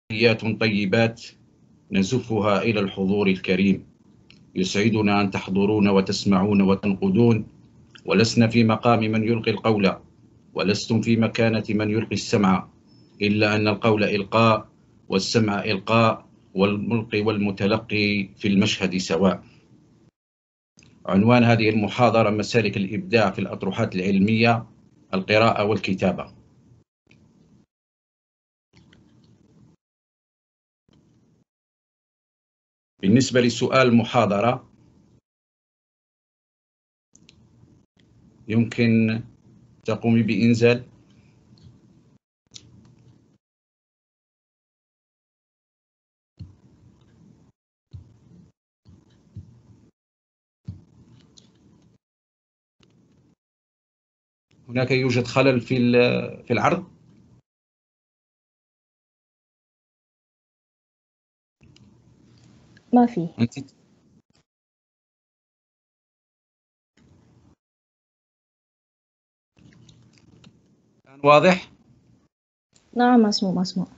تحيات طيبات نزفها إلى الحضور الكريم. يسعدنا أن تحضرون وتسمعون وتنقدون، ولسنا في مقام من يلقي القول، ولستم في مكانة من يلقي السمع، إلا أن القول إلقاء والسمع إلقاء، والملقي والمتلقي في المشهد سواء. عنوان هذه المحاضرة: مسالك الإبداع في الأطروحات العلمية، القراءة والكتابة. بالنسبة لسؤال المحاضرة، يمكن تقومي بإنزال هناك يوجد خلل في العرض. ما في. أنت الآن واضح؟ نعم، مسموع.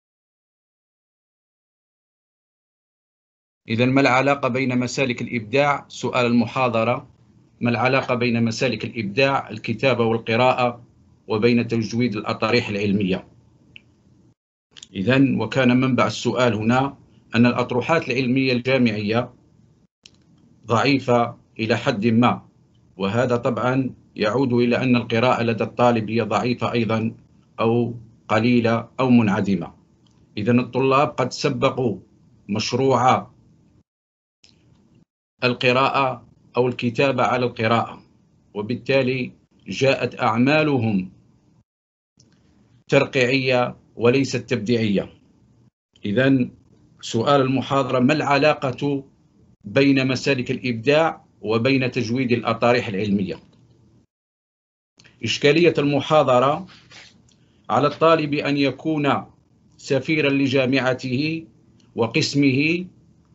إذا ما العلاقة بين مسالك الإبداع؟ سؤال المحاضرة: ما العلاقة بين مسالك الإبداع، الكتابة والقراءة، وبين تجويد الأطاريح العلمية؟ إذن وكان منبع السؤال هنا أن الأطروحات العلمية الجامعية ضعيفة إلى حد ما، وهذا طبعا يعود إلى أن القراءة لدى الطالب هي ضعيفة أيضا، أو قليلة أو منعدمة. إذن الطلاب قد سبقوا مشروع القراءة أو الكتابة على القراءة، وبالتالي جاءت أعمالهم ترقيعية وليست تبديعية. إذن سؤال المحاضرة: ما العلاقة بين مسالك الإبداع وبين تجويد الأطاريح العلمية؟ إشكالية المحاضرة: على الطالب أن يكون سفيرا لجامعته وقسمه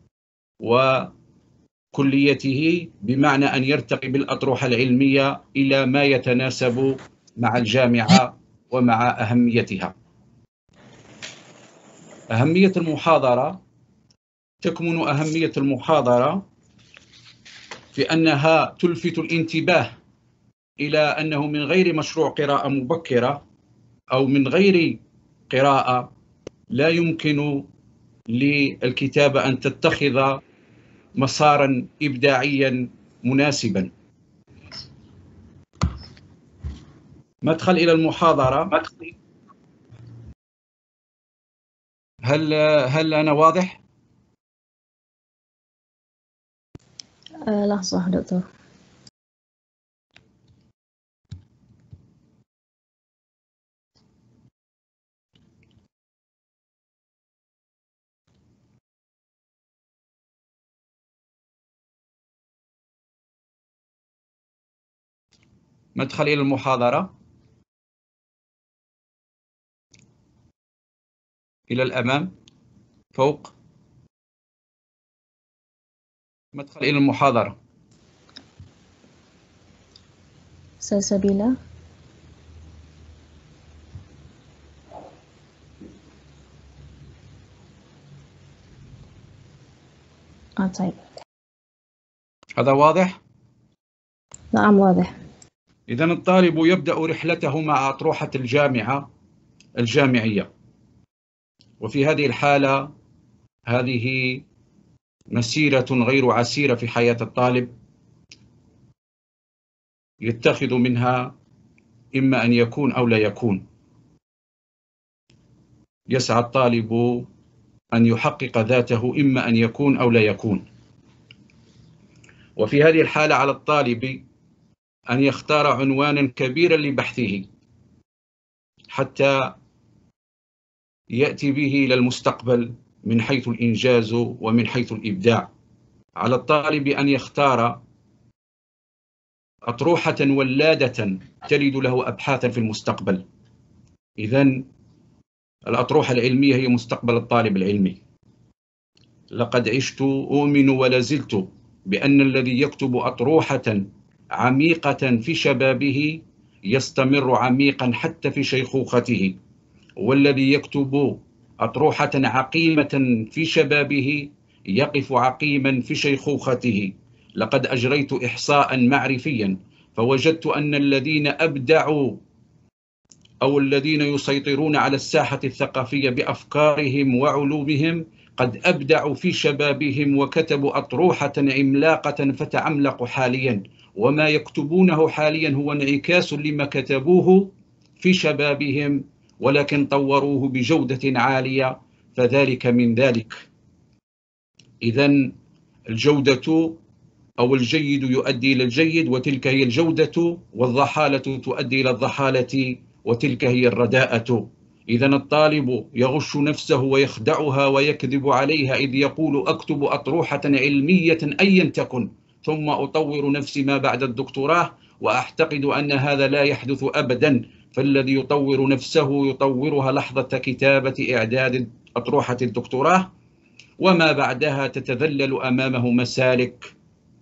وكليته، بمعنى أن يرتقي بالأطروحة العلمية إلى ما يتناسب مع الجامعة ومع أهميتها. أهمية المحاضرة: تكمن أهمية المحاضرة في أنها تلفت الانتباه إلى أنه من غير مشروع قراءة مبكرة أو من غير قراءة لا يمكن للكتابة أن تتخذ مسارا إبداعيا مناسبا. مدخل إلى المحاضرة: هل أنا واضح؟ لحظة دكتور. مدخل إلى المحاضرة إلى الأمام فوق. مدخل إلى المحاضرة. سلسبيلة. طيب. هذا واضح؟ نعم واضح. إذن الطالب يبدأ رحلته مع أطروحة الجامعية، وفي هذه الحالة هذه مسيرة غير عسيرة في حياة الطالب، يتخذ منها إما أن يكون أو لا يكون. يسعى الطالب أن يحقق ذاته، إما أن يكون أو لا يكون. وفي هذه الحالة على الطالب أن يختار عنوانا كبيرا لبحثه حتى يأتي به إلى المستقبل من حيث الإنجاز ومن حيث الإبداع. على الطالب أن يختار أطروحة ولادة تلد له أبحاثا في المستقبل. إذن الأطروحة العلمية هي مستقبل الطالب العلمي. لقد عشت أؤمن ولا زلت بأن الذي يكتب أطروحة عميقة في شبابه يستمر عميقا حتى في شيخوخته، والذي يكتب أطروحة عقيمة في شبابه يقف عقيما في شيخوخته. لقد أجريت إحصاء معرفيا فوجدت أن الذين أبدعوا أو الذين يسيطرون على الساحة الثقافية بأفكارهم وعلومهم قد أبدعوا في شبابهم وكتبوا أطروحة عملاقة فتعملقوا حاليا، وما يكتبونه حاليا هو انعكاس لما كتبوه في شبابهم، ولكن طوروه بجودة عالية، فذلك من ذلك. إذن الجودة أو الجيد يؤدي إلى الجيد، وتلك هي الجودة، والضحالة تؤدي إلى الضحالة، وتلك هي الرداءة. إذن الطالب يغش نفسه ويخدعها ويكذب عليها إذ يقول أكتب أطروحة علمية أيا تكن ثم أطور نفسي ما بعد الدكتوراه، وأعتقد أن هذا لا يحدث أبدا. فالذي يطور نفسه يطورها لحظة كتابة إعداد أطروحة الدكتوراه، وما بعدها تتذلل أمامه مسالك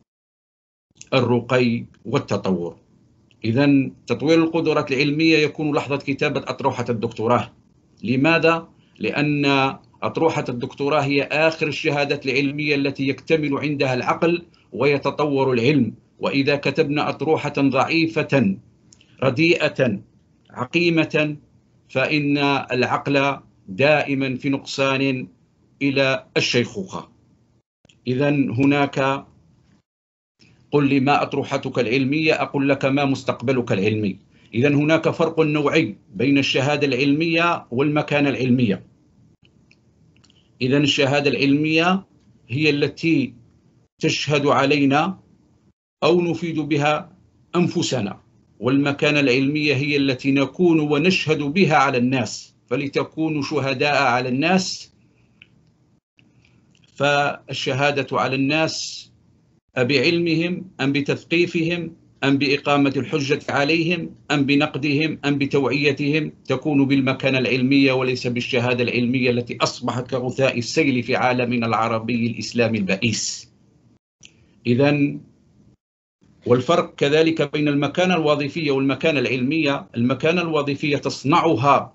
الرقي والتطور. إذن تطوير القدرات العلمية يكون لحظة كتابة أطروحة الدكتوراه. لماذا؟ لأن أطروحة الدكتوراه هي آخر الشهادات العلمية التي يكتمل عندها العقل ويتطور العلم. وإذا كتبنا أطروحة ضعيفة رديئة عقيمة فإن العقل دائما في نقصان إلى الشيخوخة. إذن هناك قل لي ما أطروحتك العلمية أقول لك ما مستقبلك العلمي. إذن هناك فرق نوعي بين الشهادة العلمية والمكانة العلمية. إذن الشهادة العلمية هي التي تشهد علينا أو نفيد بها أنفسنا، والمكانة العلمية هي التي نكون ونشهد بها على الناس. فلتكونوا شهداء على الناس، فالشهادة على الناس بعلمهم أم بتثقيفهم أم بإقامة الحجة عليهم أم بنقدهم أم بتوعيتهم تكون بالمكانة العلمية وليس بالشهادة العلمية التي أصبحت كغثاء السيل في عالمنا العربي الإسلامي البئيس. إذن والفرق كذلك بين المكانة الوظيفية والمكانة العلمية. المكانة الوظيفية تصنعها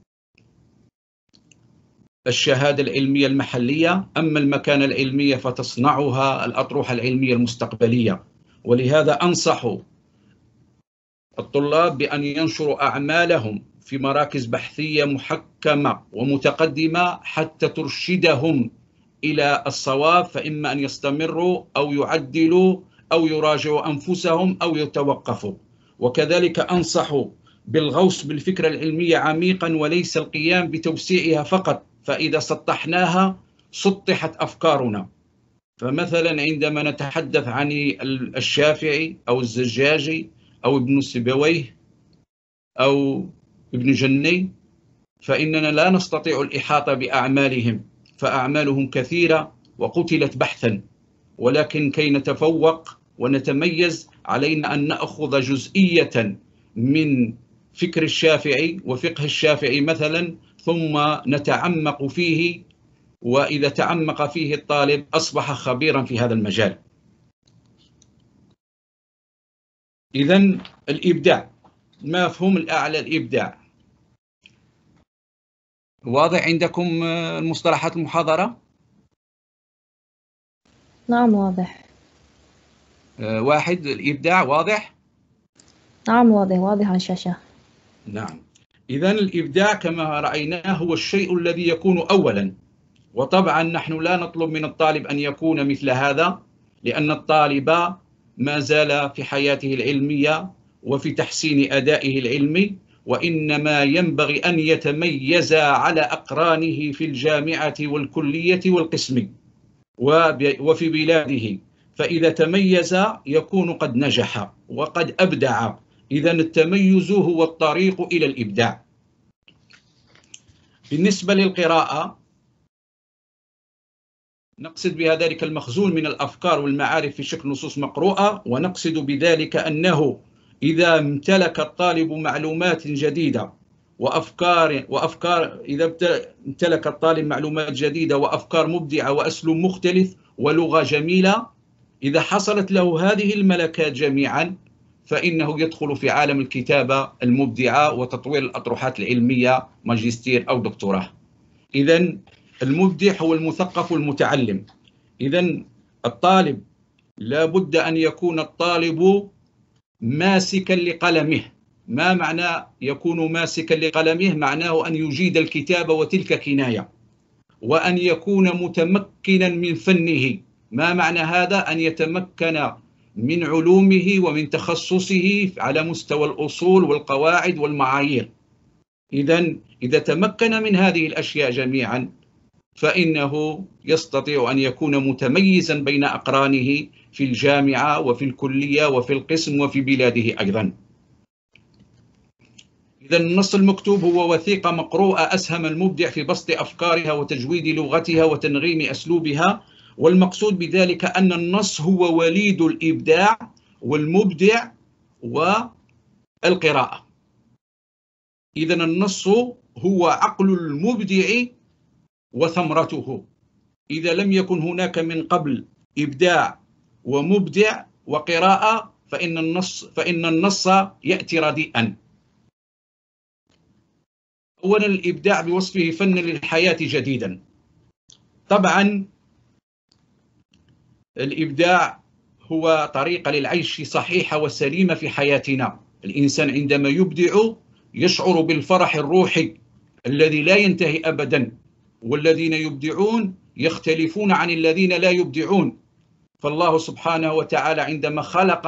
الشهادة العلمية المحلية، أما المكانة العلمية فتصنعها الأطروحة العلمية المستقبلية. ولهذا أنصح الطلاب بأن ينشروا أعمالهم في مراكز بحثية محكمة ومتقدمة حتى ترشدهم إلى الصواب، فإما أن يستمروا أو يعدلوا أو يراجعوا أنفسهم أو يتوقفوا. وكذلك أنصح بالغوص بالفكرة العلمية عميقا وليس القيام بتوسيعها فقط، فإذا سطحناها سطحت أفكارنا. فمثلا عندما نتحدث عن الشافعي أو الزجاجي أو ابن سيبويه أو ابن جني فإننا لا نستطيع الإحاطة بأعمالهم، فأعمالهم كثيرة وقتلت بحثا، ولكن كي نتفوق ونتميز علينا أن نأخذ جزئية من فكر الشافعي وفقه الشافعي مثلا ثم نتعمق فيه، وإذا تعمق فيه الطالب أصبح خبيرا في هذا المجال. إذن الإبداع، ما مفهوم الأعلى الإبداع؟ واضح عندكم المصطلحات المحاضرة؟ نعم واضح. واحد، الإبداع واضح؟ نعم واضح على الشاشة. نعم. إذن الإبداع كما رأيناه هو الشيء الذي يكون أولا، وطبعا نحن لا نطلب من الطالب أن يكون مثل هذا، لأن الطالب ما زال في حياته العلمية وفي تحسين أدائه العلمي، وإنما ينبغي أن يتميز على أقرانه في الجامعة والكلية والقسم وفي بلاده، فإذا تميز يكون قد نجح وقد أبدع. إذن التميز هو الطريق إلى الإبداع. بالنسبة للقراءة نقصد بها ذلك المخزون من الأفكار والمعارف في شكل نصوص مقروءة، ونقصد بذلك أنه إذا امتلك الطالب معلومات جديدة وأفكار إذا امتلك الطالب معلومات جديدة وأفكار مبدعة وأسلوب مختلف ولغة جميلة، إذا حصلت له هذه الملكات جميعا فإنه يدخل في عالم الكتابة المبدعة وتطوير الأطروحات العلمية ماجستير أو دكتوراه. إذن المبدع هو المثقف والمتعلم. إذن الطالب لا بد أن يكون الطالب ماسكا لقلمه. ما معنى يكون ماسكا لقلمه؟ معناه أن يجيد الكتاب، وتلك كناية، وأن يكون متمكنا من فنه. ما معنى هذا؟ أن يتمكن من علومه ومن تخصصه على مستوى الأصول والقواعد والمعايير. إذن إذا تمكن من هذه الأشياء جميعا فإنه يستطيع أن يكون متميزا بين أقرانه في الجامعة وفي الكلية وفي القسم وفي بلاده أيضا. إذن النص المكتوب هو وثيقة مقروءة أسهم المبدع في بسط أفكارها وتجويد لغتها وتنغيم أسلوبها، والمقصود بذلك أن النص هو وليد الإبداع والمبدع والقراءة. إذن النص هو عقل المبدع وثمرته. إذا لم يكن هناك من قبل إبداع ومبدع وقراءة فإن النص يأتي رديئا. أولا الإبداع بوصفه فن للحياة جديدا. طبعا الإبداع هو طريقة للعيش صحيحة وسليمة في حياتنا. الإنسان عندما يبدع يشعر بالفرح الروحي الذي لا ينتهي أبدا، والذين يبدعون يختلفون عن الذين لا يبدعون. فالله سبحانه وتعالى عندما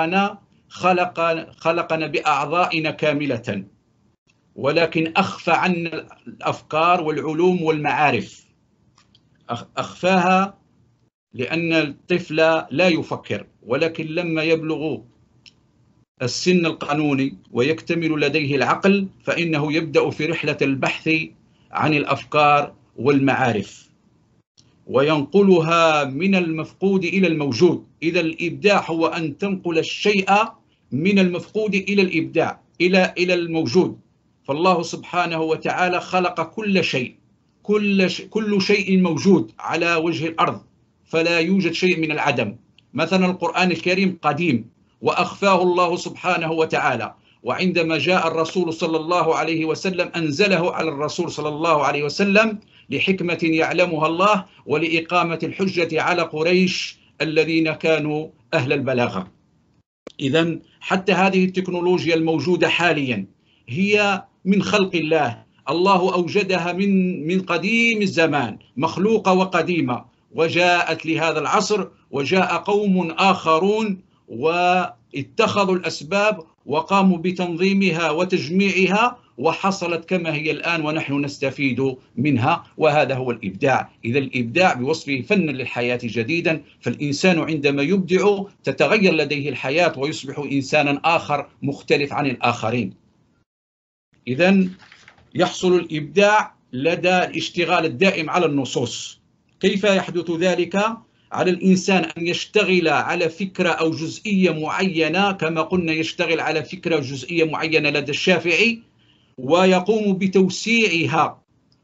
خلقنا بأعضائنا كاملة، ولكن أخفى عنا الأفكار والعلوم والمعارف. أخفاها لأن الطفل لا يفكر، ولكن لما يبلغ السن القانوني ويكتمل لديه العقل فإنه يبدأ في رحلة البحث عن الأفكار والمعارف وينقلها من المفقود إلى الموجود. إذا الإبداع هو أن تنقل الشيء من المفقود إلى الإبداع إلى الموجود. فالله سبحانه وتعالى خلق كل شيء، كل شيء موجود على وجه الأرض، فلا يوجد شيء من العدم. مثلا القرآن الكريم قديم وأخفاه الله سبحانه وتعالى، وعندما جاء الرسول صلى الله عليه وسلم أنزله على الرسول صلى الله عليه وسلم لحكمة يعلمها الله ولإقامة الحجة على قريش الذين كانوا أهل البلاغة. إذن حتى هذه التكنولوجيا الموجودة حاليا هي من خلق الله. الله أوجدها من قديم الزمان، مخلوقة وقديمة، وجاءت لهذا العصر، وجاء قوم آخرون واتخذوا الأسباب وقاموا بتنظيمها وتجميعها، وحصلت كما هي الآن ونحن نستفيد منها، وهذا هو الإبداع. إذا الإبداع بوصفه فن للحياة جديدا، فالإنسان عندما يبدع تتغير لديه الحياة ويصبح إنسانا آخر مختلف عن الآخرين. إذن يحصل الإبداع لدى الاشتغال الدائم على النصوص. كيف يحدث ذلك؟ على الإنسان أن يشتغل على فكرة أو جزئية معينة، كما قلنا يشتغل على فكرة جزئية معينة لدى الشافعي ويقوم بتوسيعها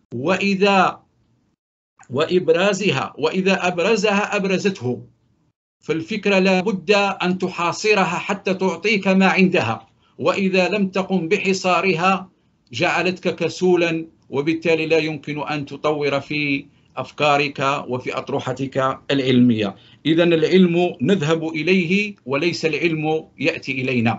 وإبرازها، وإذا أبرزها أبرزته. فالفكرة لا بد أن تحاصرها حتى تعطيك ما عندها، وإذا لم تقم بحصارها جعلتك كسولا، وبالتالي لا يمكن أن تطور في أفكارك وفي أطروحتك العلمية. إذن العلم نذهب إليه وليس العلم يأتي إلينا.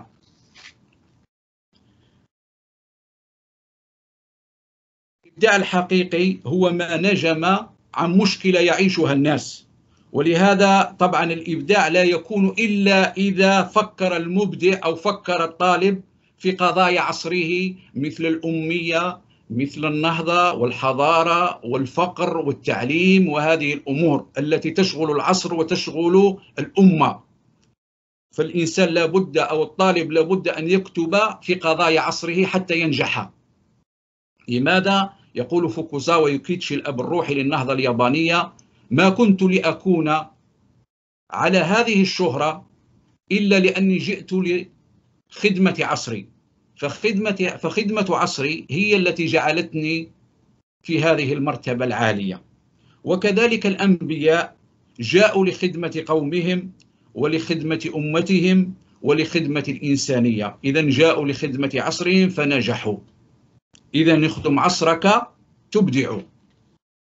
الإبداع الحقيقي هو ما نجم عن مشكلة يعيشها الناس، ولهذا طبعا الإبداع لا يكون إلا إذا فكر المبدع أو فكر الطالب في قضايا عصره مثل الأمية، مثل النهضة والحضارة والفقر والتعليم، وهذه الأمور التي تشغل العصر وتشغل الأمة. فالإنسان لابد أو الطالب لابد أن يكتب في قضايا عصره حتى ينجح. لماذا؟ يقول فوكوزاوا يوكيتشي الأب الروحي للنهضة اليابانية: ما كنت لأكون على هذه الشهرة إلا لأني جئت لخدمة عصري، فخدمة عصري هي التي جعلتني في هذه المرتبة العالية. وكذلك الأنبياء جاءوا لخدمة قومهم ولخدمة أمتهم ولخدمة الإنسانية. إذن جاءوا لخدمة عصرهم فنجحوا. إذن اخدم عصرك تبدع.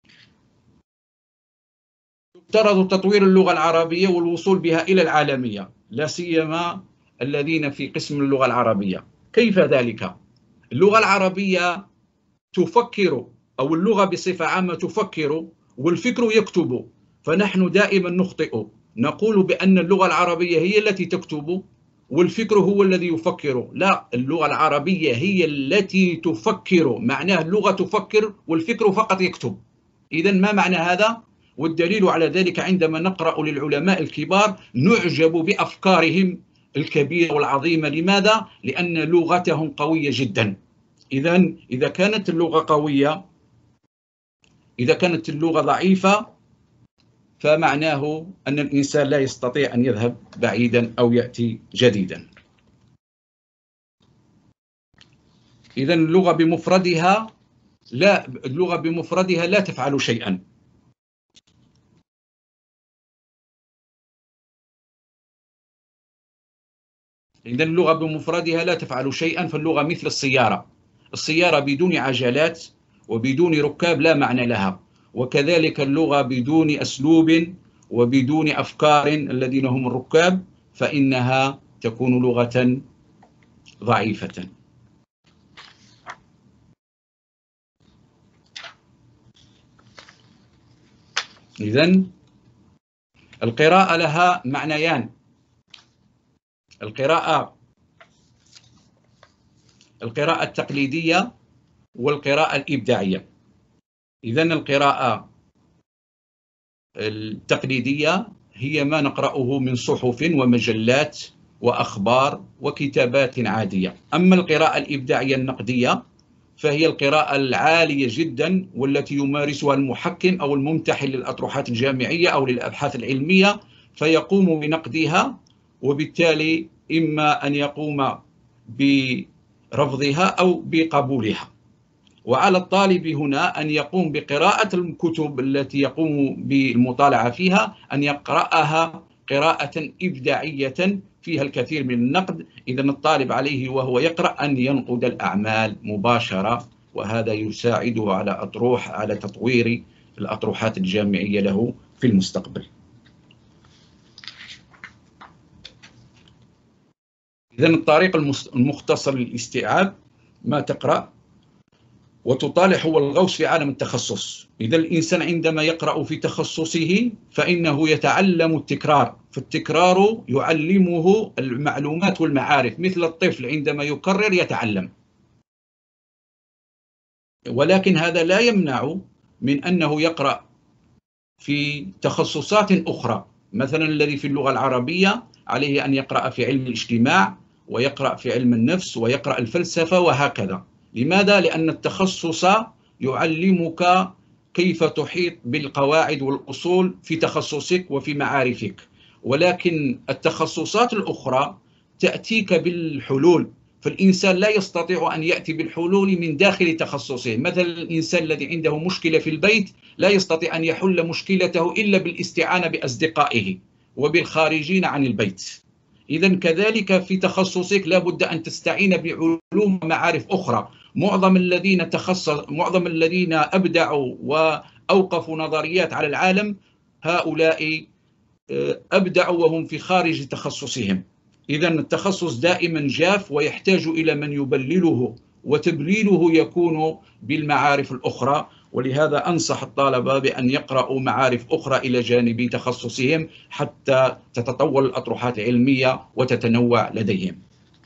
يفترض تطوير اللغة العربية والوصول بها إلى العالمية، لا سيما الذين في قسم اللغة العربية. كيف ذلك؟ اللغة العربية تفكر، أو اللغة بصفة عامة تفكر والفكر يكتب، فنحن دائما نخطئ، نقول بأن اللغة العربية هي التي تكتب والفكر هو الذي يفكر. لا، اللغة العربية هي التي تفكر، معناه اللغة تفكر والفكر فقط يكتب. إذن ما معنى هذا؟ والدليل على ذلك عندما نقرأ للعلماء الكبار نعجب بأفكارهم الكبيرة والعظيمة. لماذا؟ لأن لغتهم قوية جدا. إذن إذا كانت اللغة قوية، إذا كانت اللغة ضعيفة، فمعناه أن الإنسان لا يستطيع أن يذهب بعيدا أو يأتي جديدا. إذن اللغة بمفردها لا تفعل شيئا. إذن اللغة بمفردها لا تفعل شيئا، فاللغة مثل السيارة. السيارة بدون عجلات وبدون ركاب لا معنى لها، وكذلك اللغة بدون أسلوب وبدون أفكار الذين هم الركاب فإنها تكون لغة ضعيفة. إذن القراءة لها معنيان: القراءة التقليدية والقراءة الإبداعية. إذن القراءة التقليدية هي ما نقرأه من صحف ومجلات وأخبار وكتابات عادية. أما القراءة الإبداعية النقدية فهي القراءة العالية جدا، والتي يمارسها المحكم أو الممتحن للأطروحات الجامعية أو للأبحاث العلمية، فيقوم بنقدها، وبالتالي إما أن يقوم برفضها أو بقبولها. وعلى الطالب هنا أن يقوم بقراءة الكتب التي يقوم بالمطالعة فيها، أن يقرأها قراءة إبداعية فيها الكثير من النقد. إذن الطالب عليه وهو يقرأ أن ينقد الأعمال مباشرة، وهذا يساعده على تطوير الأطروحات الجامعية له في المستقبل. إذن الطريق المختصر للاستيعاب: ما تقرأ وتطالع هو الغوص في عالم التخصص. إذا الإنسان عندما يقرأ في تخصصه فإنه يتعلم التكرار، فالتكرار يعلمه المعلومات والمعارف، مثل الطفل عندما يكرر يتعلم. ولكن هذا لا يمنع من أنه يقرأ في تخصصات أخرى. مثلا الذي في اللغة العربية عليه أن يقرأ في علم الاجتماع، ويقرأ في علم النفس، ويقرأ الفلسفة، وهكذا. لماذا؟ لأن التخصص يعلمك كيف تحيط بالقواعد والأصول في تخصصك وفي معارفك، ولكن التخصصات الأخرى تأتيك بالحلول، فالإنسان لا يستطيع أن يأتي بالحلول من داخل تخصصه. مثلا الإنسان الذي عنده مشكلة في البيت لا يستطيع أن يحل مشكلته إلا بالاستعانة بأصدقائه وبالخارجين عن البيت. إذن كذلك في تخصصك لا بد أن تستعين بعلوم ومعارف أخرى. معظم الذين أبدعوا وأوقفوا نظريات على العالم هؤلاء أبدعوا وهم في خارج تخصصهم. إذن التخصص دائما جاف ويحتاج إلى من يبلله، وتبليله يكون بالمعارف الأخرى. ولهذا أنصح الطلبة بأن يقرأوا معارف أخرى إلى جانب تخصصهم حتى تتطور الأطروحات العلمية وتتنوع لديهم.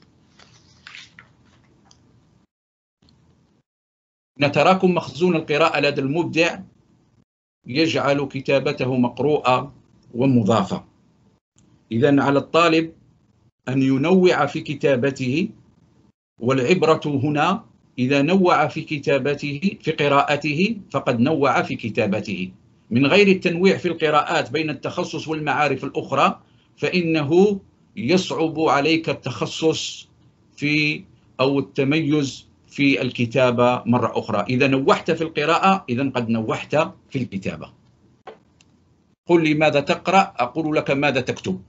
تراكم مخزون القراءة لدى المبدع يجعل كتابته مقروءة ومضافة. إذن على الطالب أن ينوع في كتابته، والعبرة هنا إذا نوع في كتابته في قراءته فقد نوع في كتابته. من غير التنويع في القراءات بين التخصص والمعارف الأخرى فإنه يصعب عليك التخصص أو التميز في الكتابة مرة أخرى. إذا نوحت في القراءة إذن قد نوحت في الكتابة. قل لي ماذا تقرأ أقول لك ماذا تكتب.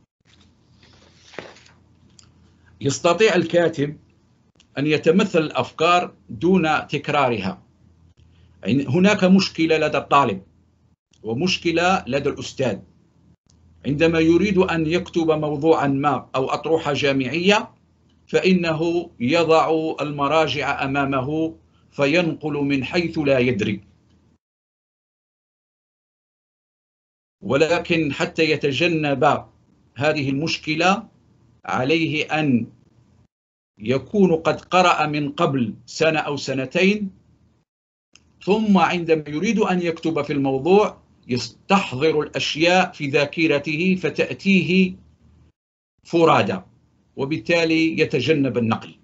يستطيع الكاتب أن يتمثل الأفكار دون تكرارها. هناك مشكلة لدى الطالب، ومشكلة لدى الأستاذ عندما يريد أن يكتب موضوعا ما أو أطروحة جامعية، فإنه يضع المراجع أمامه فينقل من حيث لا يدري. ولكن حتى يتجنب هذه المشكلة عليه أن يكون قد قرأ من قبل سنة أو سنتين، ثم عندما يريد أن يكتب في الموضوع يستحضر الأشياء في ذاكرته فتأتيه فرادى، وبالتالي يتجنب النقل.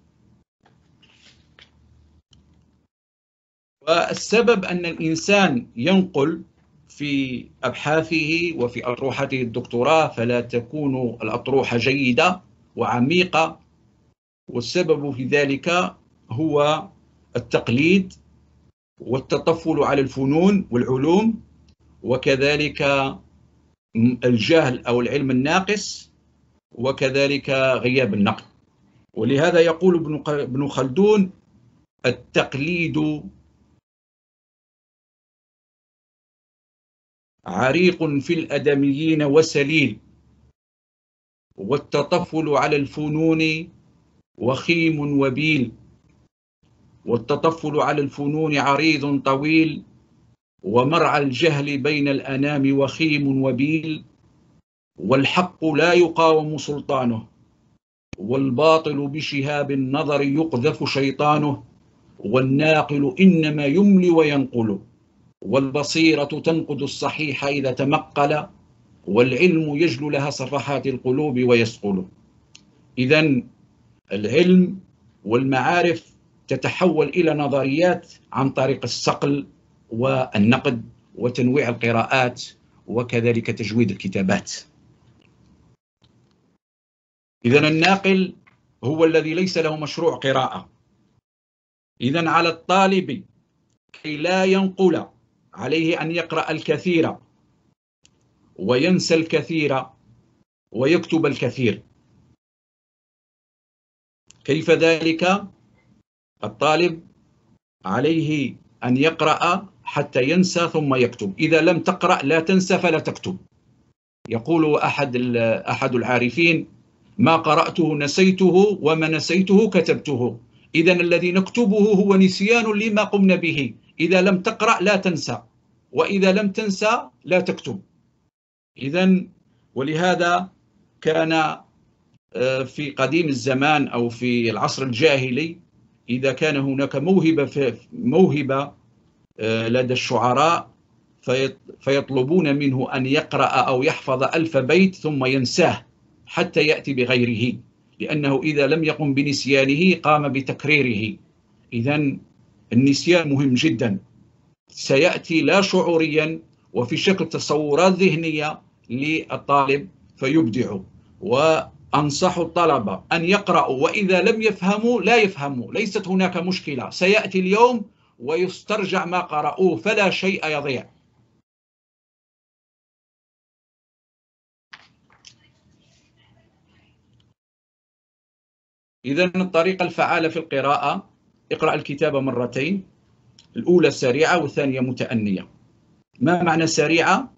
والسبب أن الإنسان ينقل في أبحاثه وفي أطروحته الدكتوراه فلا تكون الأطروحة جيدة وعميقة، والسبب في ذلك هو التقليد والتطفل على الفنون والعلوم، وكذلك الجهل أو العلم الناقص، وكذلك غياب النقل. ولهذا يقول ابن خلدون: التقليد عريق في الأدميين وسليل، والتطفل على الفنون وخيم وبيل. والتطفل على الفنون عريض طويل، ومرعى الجهل بين الأنام وخيم وبيل. والحق لا يقاوم سلطانه، والباطل بشهاب النظر يقذف شيطانه. والناقل إنما يملي وينقل، والبصيرة تنقد الصحيح إذا تمقل. والعلم يجلو لها صفحات القلوب ويسقل. إذن العلم والمعارف تتحول إلى نظريات عن طريق الصقل والنقد وتنويع القراءات وكذلك تجويد الكتابات. إذن الناقل هو الذي ليس له مشروع قراءة. إذن على الطالب كي لا ينقل عليه أن يقرأ الكثير وينسى الكثير ويكتب الكثير. كيف ذلك؟ الطالب عليه أن يقرأ حتى ينسى ثم يكتب. إذا لم تقرأ لا تنسى فلا تكتب. يقول أحد العارفين: ما قرأته نسيته، وما نسيته كتبته. إذن الذي نكتبه هو نسيان لما قمنا به. إذا لم تقرأ لا تنسى، وإذا لم تنسى لا تكتب. إذن ولهذا كان في قديم الزمان أو في العصر الجاهلي إذا كان هناك موهبة لدى الشعراء فيطلبون منه أن يقرأ أو يحفظ 1000 بيت ثم ينساه حتى يأتي بغيره، لأنه إذا لم يقم بنسيانه قام بتكريره. إذن النسيان مهم جدا، سيأتي لا شعوريا وفي شكل تصورات ذهنية للطالب فيبدع. وأنصح الطلبة أن يقرأوا، وإذا لم يفهموا لا يفهموا، ليست هناك مشكلة، سيأتي اليوم ويسترجع ما قرأوه فلا شيء يضيع. إذن الطريقة الفعالة في القراءة: اقرأ الكتاب مرتين، الأولى سريعة والثانية متأنية. ما معنى سريعة؟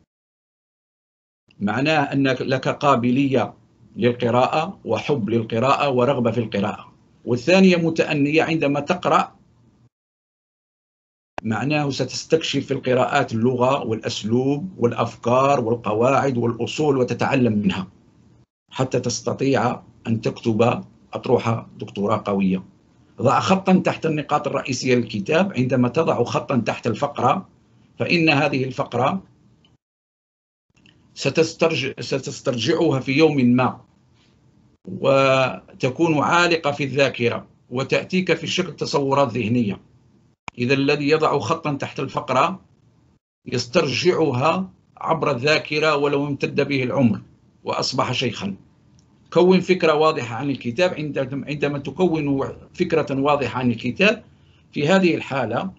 معناه أن لك قابلية للقراءة وحب للقراءة ورغبة في القراءة. والثانية متأنية، عندما تقرأ معناه ستستكشف في القراءات اللغة والأسلوب والأفكار والقواعد والأصول وتتعلم منها حتى تستطيع أن تكتب أطروحة دكتوراه قوية. ضع خطا تحت النقاط الرئيسية للكتاب. عندما تضع خطا تحت الفقرة فإن هذه الفقرة ستسترجعها في يوم ما وتكون عالقة في الذاكرة وتأتيك في شكل تصورات ذهنية. إذا الذي يضع خطا تحت الفقرة يسترجعها عبر الذاكرة ولو امتد به العمر وأصبح شيخا. كون فكرة واضحة عن الكتاب. عندما تكون فكرة واضحة عن الكتاب في هذه الحالة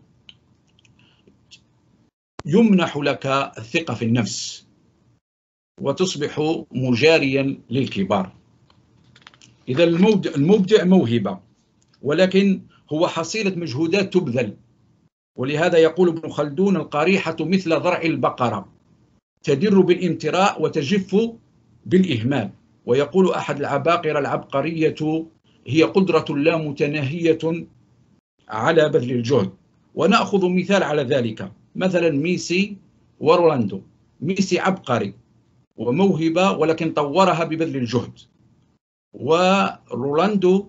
يمنح لك الثقة في النفس وتصبح مجاريا للكبار. إذا المبدع موهبة، ولكن هو حصيلة مجهودات تبذل ولهذا يقول ابن خلدون: القريحة مثل ضرع البقرة، تدر بالامتراء وتجف بالإهمال. ويقول أحد العباقرة: العبقرية هي قدرة لا متناهية على بذل الجهد. ونأخذ مثال على ذلك، مثلا ميسي ورونالدو. ميسي عبقري وموهبة ولكن طورها ببذل الجهد، ورونالدو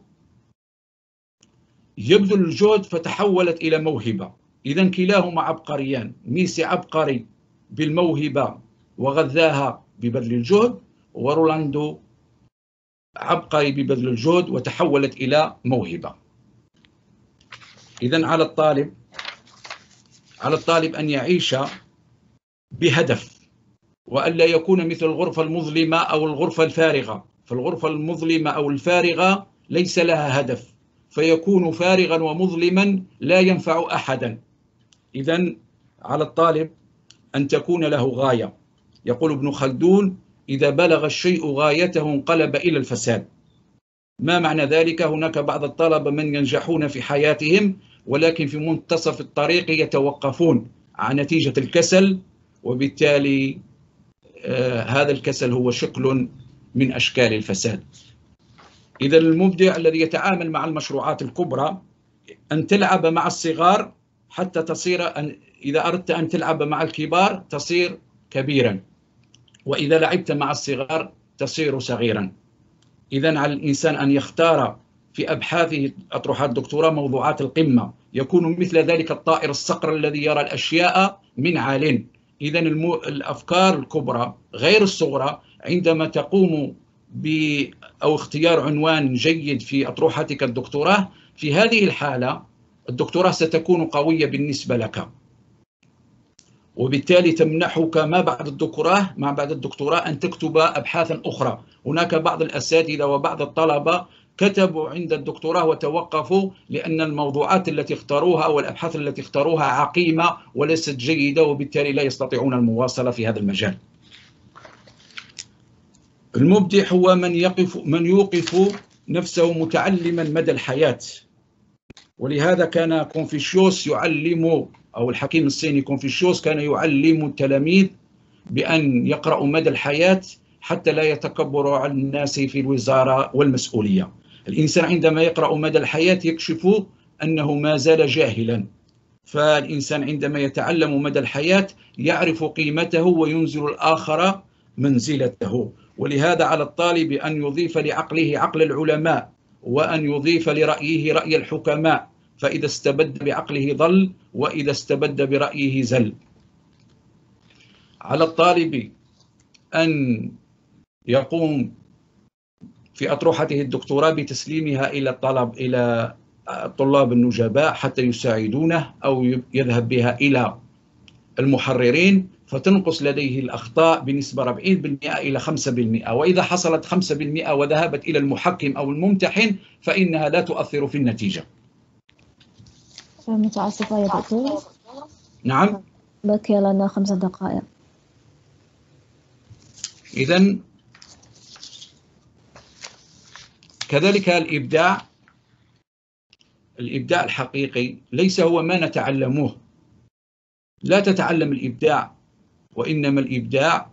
يبذل الجهد فتحولت إلى موهبة. إذا كلاهما عبقريان، ميسي عبقري بالموهبة وغذاها ببذل الجهد، ورونالدو عبقري ببذل الجهد وتحولت إلى موهبة. إذا على الطالب أن يعيش بهدف، وألا يكون مثل الغرفة المظلمة أو الغرفة الفارغة. فالغرفة المظلمة أو الفارغة ليس لها هدف، فيكون فارغا ومظلما لا ينفع أحدا. إذا على الطالب أن تكون له غاية. يقول ابن خلدون: إذا بلغ الشيء غايته انقلب إلى الفساد. ما معنى ذلك؟ هناك بعض الطلبة من ينجحون في حياتهم ولكن في منتصف الطريق يتوقفون عن نتيجة الكسل، وبالتالي هذا الكسل هو شكل من أشكال الفساد. إذا المبدع الذي يتعامل مع المشروعات الكبرى أن تلعب مع الصغار حتى تصير إذا أردت أن تلعب مع الكبار تصير كبيرا، وإذا لعبت مع الصغار تصير صغيرا. إذا على الإنسان أن يختار في أبحاثه أطروحات الدكتوراه موضوعات القمة، يكون مثل ذلك الطائر الصقر الذي يرى الأشياء من عال. إذا الأفكار الكبرى غير الصغرى عندما تقوم أو اختيار عنوان جيد في أطروحتك الدكتوراه، في هذه الحالة الدكتوراه ستكون قوية بالنسبة لك، وبالتالي تمنحك ما بعد الدكتوراه أن تكتب أبحاثا أخرى. هناك بعض الأساتذة وبعض الطلبة كتبوا عند الدكتوراه وتوقفوا لأن الموضوعات التي اختاروها أو الأبحاث التي اختاروها عقيمة وليست جيدة، وبالتالي لا يستطيعون المواصلة في هذا المجال. المبدع هو من يوقف نفسه متعلما مدى الحياة. ولهذا كان كونفوشيوس يعلم، أو الحكيم الصيني كونفوشيوس كان يعلم التلاميذ بأن يقرأوا مدى الحياة حتى لا يتكبروا على الناس في الوزارة والمسؤولية. الإنسان عندما يقرأ مدى الحياة يكشف أنه ما زال جاهلا. فالإنسان عندما يتعلم مدى الحياة يعرف قيمته وينزل الآخر منزلته. ولهذا على الطالب أن يضيف لعقله عقل العلماء، وأن يضيف لرأيه رأي الحكماء، فإذا استبد بعقله ضل، وإذا استبد برأيه زل. على الطالب أن يقوم في أطروحته الدكتوراه بتسليمها إلى الطلاب النجباء حتى يساعدونه، أو يذهب بها إلى المحررين فتنقص لديه الأخطاء بنسبة 40% إلى 5%. وإذا حصلت 5% وذهبت إلى المحكم أو الممتحن فإنها لا تؤثر في النتيجة. متأسفة يا دكتور. نعم. بقي لنا 5 دقائق. إذن كذلك الإبداع الحقيقي ليس هو ما نتعلمه. لا تتعلم الإبداع، وإنما الإبداع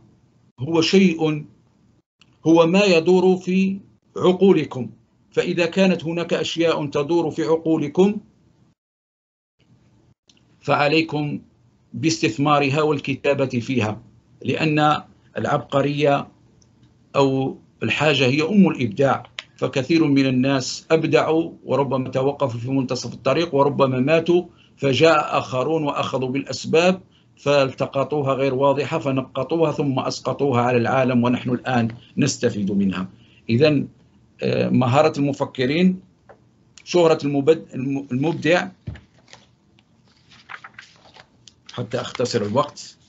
هو ما يدور في عقولكم. فإذا كانت هناك أشياء تدور في عقولكم فعليكم باستثمارها والكتابة فيها، لأن العبقرية أو الحاجة هي أم الإبداع. فكثير من الناس أبدعوا وربما توقفوا في منتصف الطريق وربما ماتوا، فجاء آخرون وأخذوا بالأسباب فالتقطوها غير واضحة فنقطوها ثم أسقطوها على العالم، ونحن الآن نستفيد منها. إذن مهارة المفكرين، شهرة المبدع. حتى أختصر الوقت،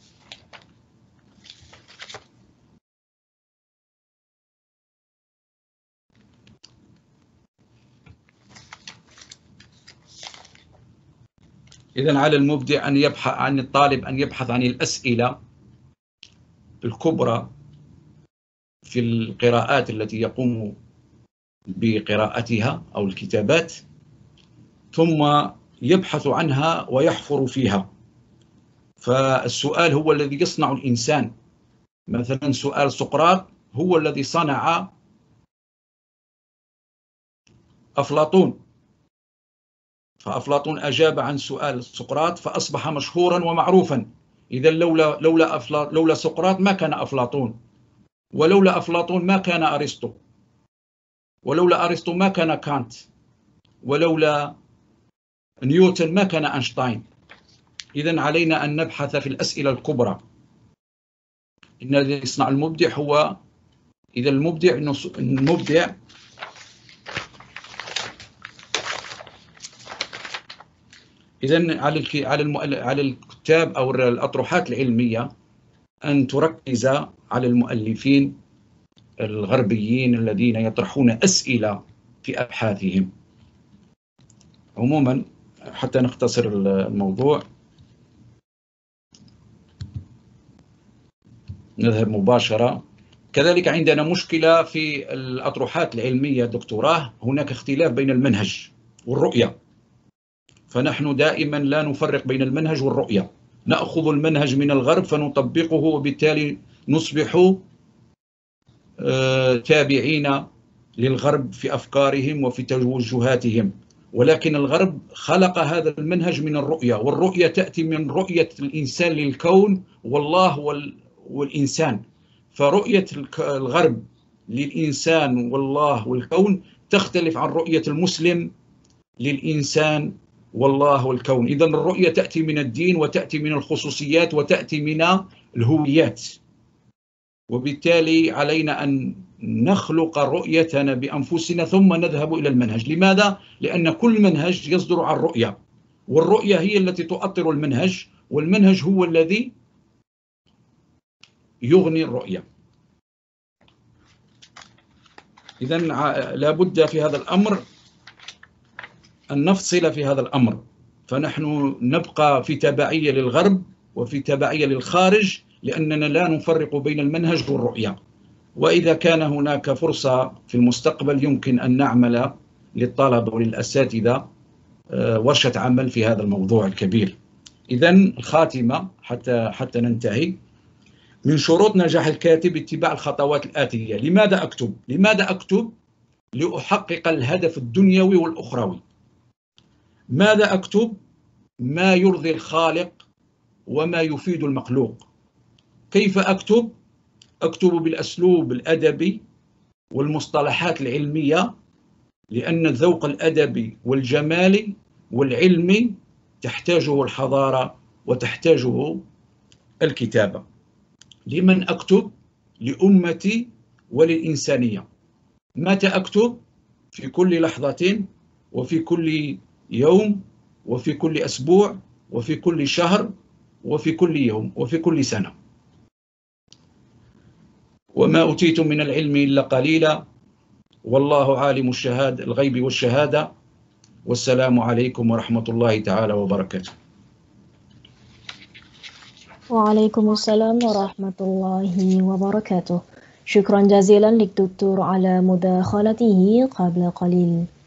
إذن على المبدع أن يبحث عن الطالب أن يبحث عن الأسئلة الكبرى في القراءات التي يقوم بقراءتها أو الكتابات، ثم يبحث عنها ويحفر فيها. فالسؤال هو الذي يصنع الإنسان. مثلا سؤال سقراط هو الذي صنع أفلاطون، فأفلاطون أجاب عن سؤال سقراط فأصبح مشهورا ومعروفا. إذا لولا سقراط ما كان أفلاطون، ولولا أفلاطون ما كان أرسطو، ولولا أرسطو ما كان كانت، ولولا نيوتن ما كان أينشتاين. إذن علينا أن نبحث في الأسئلة الكبرى. إن الذي يصنع المبدع هو إذا المبدع إذن على الكتاب أو الأطروحات العلمية أن تركز على المؤلفين الغربيين الذين يطرحون أسئلة في أبحاثهم. عموما حتى نختصر الموضوع نذهب مباشرة. كذلك عندنا مشكلة في الأطروحات العلمية دكتوراه، هناك اختلاف بين المنهج والرؤية، فنحن دائما لا نفرق بين المنهج والرؤية، نأخذ المنهج من الغرب فنطبقه وبالتالي نصبح تابعين للغرب في أفكارهم وفي توجهاتهم، ولكن الغرب خلق هذا المنهج من الرؤية، والرؤية تأتي من رؤية الإنسان للكون والله والإنسان. فرؤية الغرب للإنسان والله والكون تختلف عن رؤية المسلم للإنسان والله والكون. إذن الرؤية تأتي من الدين وتأتي من الخصوصيات وتأتي من الهويات، وبالتالي علينا أن نخلق رؤيتنا بأنفسنا ثم نذهب إلى المنهج. لماذا؟ لأن كل منهج يصدر عن رؤية، والرؤية هي التي تؤطر المنهج، والمنهج هو الذي يغني الرؤية. إذن لابد في هذا الأمر أن نفصل في هذا الأمر، فنحن نبقى في تبعية للغرب وفي تبعية للخارج، لأننا لا نفرق بين المنهج والرؤية. وإذا كان هناك فرصة في المستقبل يمكن أن نعمل للطلبة وللأساتذة ورشة عمل في هذا الموضوع الكبير. إذن الخاتمة حتى ننتهي. من شروط نجاح الكاتب اتباع الخطوات الآتية. لماذا أكتب؟ لماذا أكتب؟ لأحقق الهدف الدنيوي والأخروي. ماذا أكتب؟ ما يرضي الخالق وما يفيد المخلوق. كيف أكتب؟ أكتب بالأسلوب الأدبي والمصطلحات العلمية، لأن الذوق الأدبي والجمالي والعلمي تحتاجه الحضارة وتحتاجه الكتابة. لمن أكتب؟ لأمتي وللإنسانية. متى أكتب؟ في كل لحظة وفي كل يوم وفي كل أسبوع وفي كل شهر وفي كل يوم وفي كل سنة. وما أوتيتم من العلم إلا قليلا، والله عالم الغيب والشهادة، والسلام عليكم ورحمة الله تعالى وبركاته. وعليكم السلام ورحمة الله وبركاته. شكرا جزيلا للدكتور على مداخلته قبل قليل.